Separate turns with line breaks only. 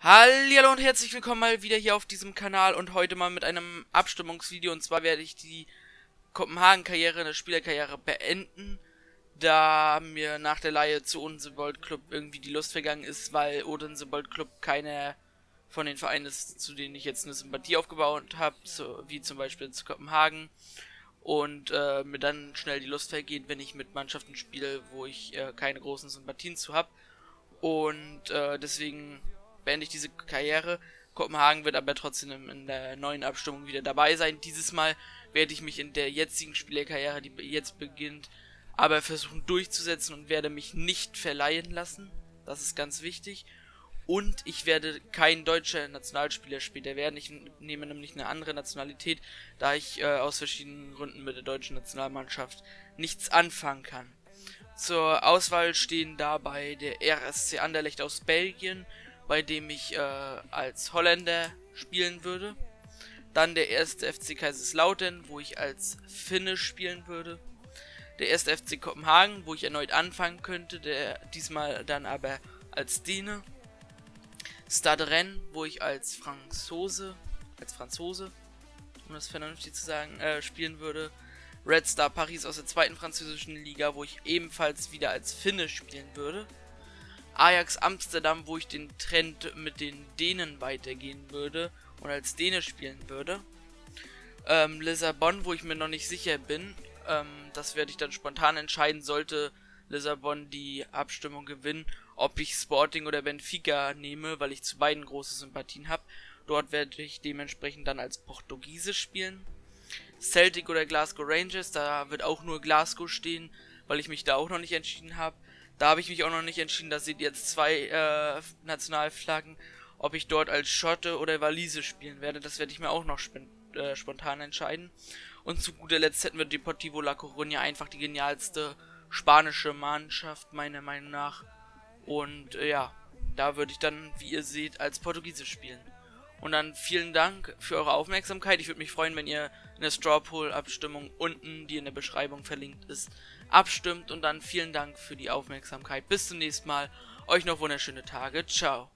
Hallihallo und herzlich willkommen mal wieder hier auf diesem Kanal und heute mal mit einem Abstimmungsvideo. Und zwar werde ich die Kopenhagen-Karriere, eine Spielerkarriere beenden, da mir nach der Leihe zu Odense Bold Club irgendwie die Lust vergangen ist, weil Odense Bold Club keiner von den Vereinen ist, zu denen ich jetzt eine Sympathie aufgebaut habe, so wie zum Beispiel zu Kopenhagen. Und mir dann schnell die Lust vergeht, wenn ich mit Mannschaften spiele, wo ich keine großen Sympathien zu habe. Und deswegen beende ich diese Karriere. Kopenhagen wird aber trotzdem in der neuen Abstimmung wieder dabei sein. Dieses Mal werde ich mich in der jetzigen Spielerkarriere, die jetzt beginnt, aber versuchen durchzusetzen und werde mich nicht verleihen lassen. Das ist ganz wichtig. Und ich werde kein deutscher Nationalspieler später werden. Ich nehme nämlich eine andere Nationalität, da ich aus verschiedenen Gründen mit der deutschen Nationalmannschaft nichts anfangen kann. Zur Auswahl stehen dabei der RSC Anderlecht aus Belgien, bei dem ich als Holländer spielen würde. Dann der 1. FC Kaiserslautern, wo ich als Finne spielen würde. Der 1. FC Kopenhagen, wo ich erneut anfangen könnte, diesmal dann aber als Däne. Stade Rennes, wo ich als Franzose, um das vernünftig zu sagen, spielen würde. Red Star Paris aus der 2. französischen Liga, wo ich ebenfalls wieder als Finne spielen würde. Ajax Amsterdam, wo ich den Trend mit den Dänen weitergehen würde und als Däne spielen würde. Lissabon, wo ich mir noch nicht sicher bin. Das werde ich dann spontan entscheiden, sollte Lissabon die Abstimmung gewinnen, ob ich Sporting oder Benfica nehme, weil ich zu beiden große Sympathien habe. Dort werde ich dementsprechend dann als Portugiese spielen. Celtic oder Glasgow Rangers, da wird auch nur Glasgow stehen, weil ich mich da auch noch nicht entschieden habe. Da habe ich mich auch noch nicht entschieden, da seht ihr jetzt zwei Nationalflaggen, ob ich dort als Schotte oder Walise spielen werde. Das werde ich mir auch noch spontan entscheiden. Und zu guter Letzt hätten wir Deportivo La Coruña, einfach die genialste spanische Mannschaft, meiner Meinung nach. Und ja, da würde ich dann, wie ihr seht, als Portugiese spielen. Und dann vielen Dank für eure Aufmerksamkeit. Ich würde mich freuen, wenn ihr in der Straw Poll Abstimmung unten, die in der Beschreibung verlinkt ist, abstimmt. Und dann vielen Dank für die Aufmerksamkeit. Bis zum nächsten Mal. Euch noch wunderschöne Tage. Ciao.